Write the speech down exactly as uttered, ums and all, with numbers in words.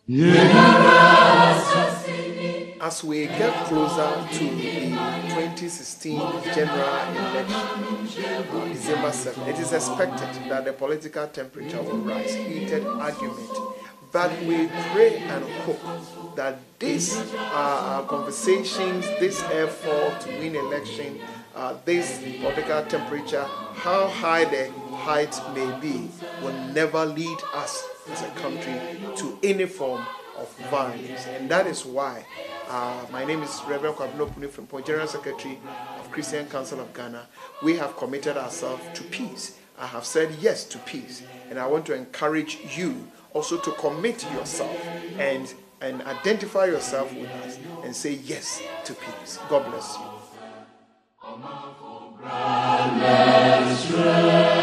As we get closer to the twenty sixteen general election, uh, December seventh, it is expected that the political temperature will rise, heated argument. But we pray and hope that these uh, conversations, this effort to win election, uh, this political temperature, how high the height may be, will never lead us as a country to any form of violence. And that is why uh, my name is Reverend Kwabena Opunifo, General Secretary of Christian Council of Ghana. We have committed ourselves to peace. I have said yes to peace, and I want to encourage you also to commit yourself and and identify yourself with us and say yes to peace. God bless you.